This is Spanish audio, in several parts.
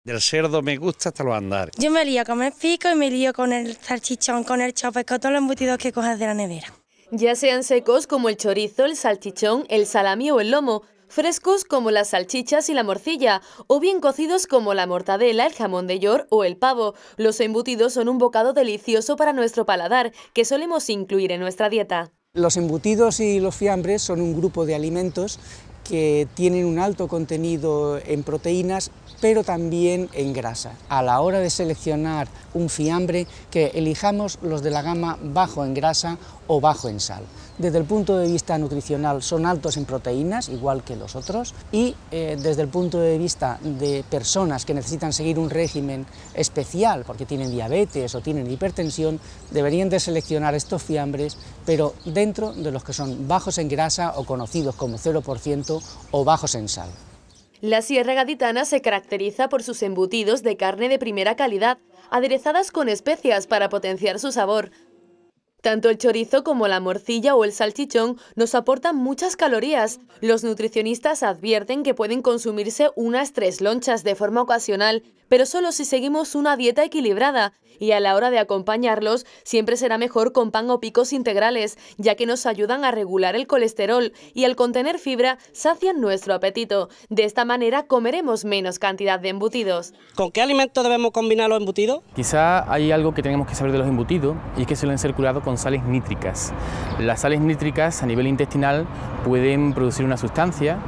Del cerdo me gusta hasta los andares. Yo me lío con el pico y me lío con el salchichón, con el chope, con todos los embutidos que coges de la nevera. Ya sean secos como el chorizo, el salchichón, el salami o el lomo, frescos como las salchichas y la morcilla, o bien cocidos como la mortadela, el jamón de york o el pavo. Los embutidos son un bocado delicioso para nuestro paladar, que solemos incluir en nuestra dieta. Los embutidos y los fiambres son un grupo de alimentos que tienen un alto contenido en proteínas, pero también en grasa. A la hora de seleccionar un fiambre, que elijamos los de la gama bajo en grasa o bajo en sal. Desde el punto de vista nutricional son altos en proteínas, igual que los otros, y desde el punto de vista de personas que necesitan seguir un régimen especial, porque tienen diabetes o tienen hipertensión, deberían de seleccionar estos fiambres, pero dentro de los que son bajos en grasa o conocidos como 0% o bajos en sal. La Sierra Gaditana se caracteriza por sus embutidos de carne de primera calidad, aderezadas con especias para potenciar su sabor. Tanto el chorizo como la morcilla o el salchichón nos aportan muchas calorías. Los nutricionistas advierten que pueden consumirse unas 3 lonchas de forma ocasional, pero solo si seguimos una dieta equilibrada. Y a la hora de acompañarlos, siempre será mejor con pan o picos integrales, ya que nos ayudan a regular el colesterol y al contener fibra sacian nuestro apetito. De esta manera comeremos menos cantidad de embutidos. ¿Con qué alimentos debemos combinar los embutidos? Quizá hay algo que tenemos que saber de los embutidos y es que suelen ser curados con sales nítricas. Las sales nítricas a nivel intestinal pueden producir una sustancia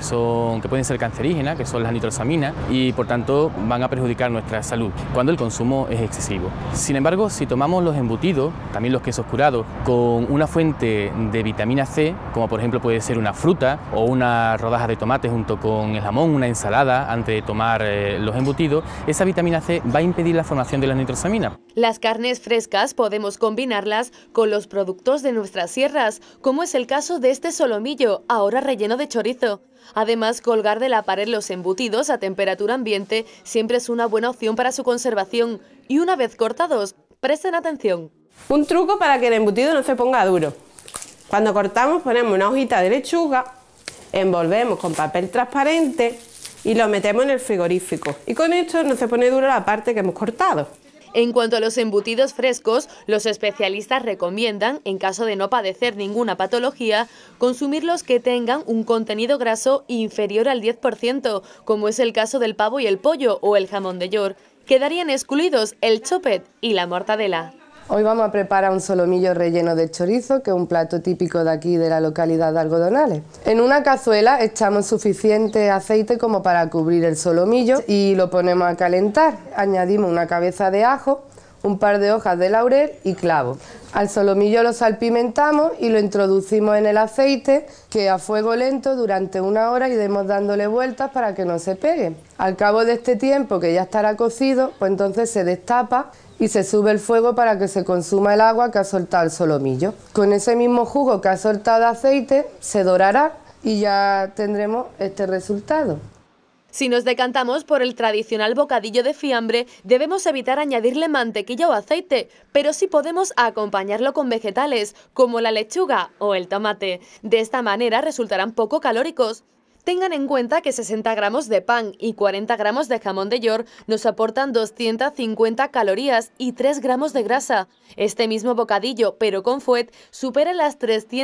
que pueden ser cancerígenas, que son las nitrosaminas, y por tanto van a perjudicar nuestra salud cuando el consumo es excesivo. Sin embargo, si tomamos los embutidos, también los quesos curados, con una fuente de vitamina C, como por ejemplo puede ser una fruta o una rodaja de tomate junto con el jamón, una ensalada, antes de tomar los embutidos, esa vitamina C va a impedir la formación de las nitrosaminas. Las carnes frescas podemos combinarlas con los productos de nuestras sierras, como es el caso de este solomillo, ahora relleno de chorizo. Además, colgar de la pared los embutidos a temperatura ambiente siempre es una buena opción para su conservación. Y una vez cortados, presten atención. Un truco para que el embutido no se ponga duro. Cuando cortamos ponemos una hojita de lechuga, envolvemos con papel transparente y lo metemos en el frigorífico. Y con esto no se pone duro la parte que hemos cortado. En cuanto a los embutidos frescos, los especialistas recomiendan, en caso de no padecer ninguna patología, consumirlos que tengan un contenido graso inferior al 10%, como es el caso del pavo y el pollo o el jamón de york. Quedarían excluidos el chopet y la mortadela. Hoy vamos a preparar un solomillo relleno de chorizo, que es un plato típico de aquí de la localidad de Algodonales. En una cazuela echamos suficiente aceite como para cubrir el solomillo y lo ponemos a calentar. Añadimos una cabeza de ajo, un par de hojas de laurel y clavo. Al solomillo lo salpimentamos y lo introducimos en el aceite, que a fuego lento durante 1 hora iremos dándole vueltas para que no se pegue. Al cabo de este tiempo, que ya estará cocido, pues entonces se destapa y se sube el fuego para que se consuma el agua que ha soltado el solomillo. Con ese mismo jugo que ha soltado de aceite se dorará y ya tendremos este resultado. Si nos decantamos por el tradicional bocadillo de fiambre, debemos evitar añadirle mantequilla o aceite, pero sí podemos acompañarlo con vegetales, como la lechuga o el tomate. De esta manera resultarán poco calóricos. Tengan en cuenta que 60 gramos de pan y 40 gramos de jamón de york nos aportan 250 calorías y 3 gramos de grasa. Este mismo bocadillo, pero con fuet, supera las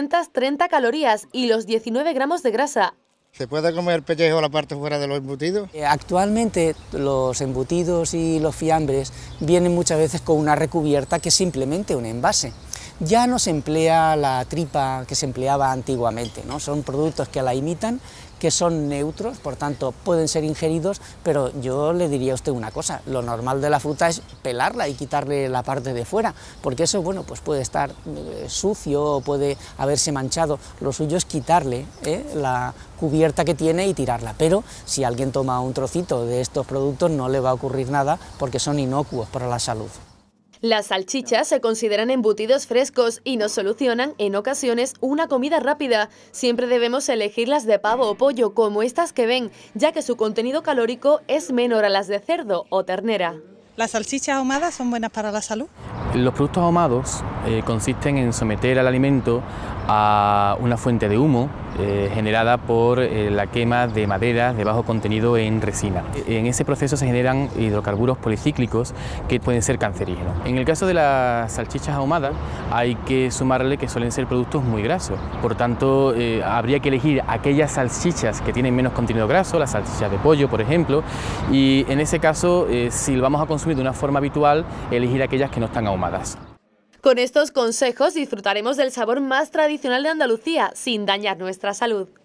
330 calorías y los 19 gramos de grasa. ¿Se puede comer el pellejo o la parte fuera de los embutidos? Actualmente los embutidos y los fiambres vienen muchas veces con una recubierta que es simplemente un envase. Ya no se emplea la tripa que se empleaba antiguamente, ¿no? Son productos que la imitan, que son neutros, por tanto pueden ser ingeridos, pero yo le diría a usted una cosa: lo normal de la fruta es pelarla y quitarle la parte de fuera, porque eso, bueno, pues puede estar sucio o puede haberse manchado. Lo suyo es quitarle la cubierta que tiene y tirarla, pero si alguien toma un trocito de estos productos no le va a ocurrir nada porque son inocuos para la salud. Las salchichas se consideran embutidos frescos y nos solucionan en ocasiones una comida rápida. Siempre debemos elegir las de pavo o pollo, como estas que ven, ya que su contenido calórico es menor a las de cerdo o ternera. ¿Las salchichas ahumadas son buenas para la salud? Los productos ahumados consisten en someter al alimento a una fuente de humo generada por la quema de maderas de bajo contenido en resina. En ese proceso se generan hidrocarburos policíclicos que pueden ser cancerígenos. En el caso de las salchichas ahumadas hay que sumarle que suelen ser productos muy grasos, por tanto habría que elegir aquellas salchichas que tienen menos contenido graso, las salchichas de pollo por ejemplo, y en ese caso si lo vamos a consumir de una forma habitual, elegir aquellas que no están ahumadas. Con estos consejos disfrutaremos del sabor más tradicional de Andalucía, sin dañar nuestra salud.